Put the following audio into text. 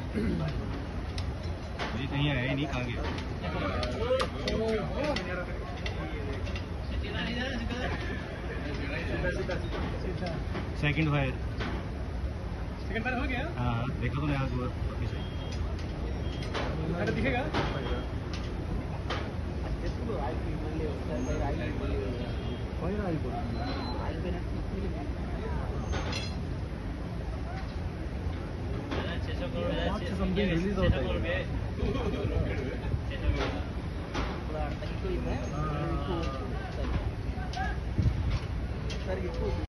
ये कहीं आया ही नहीं, कहाँ गया? सेकंड फायर हो गया। हाँ देखा तो यहाँ दिखेगा। रिलीज होता है।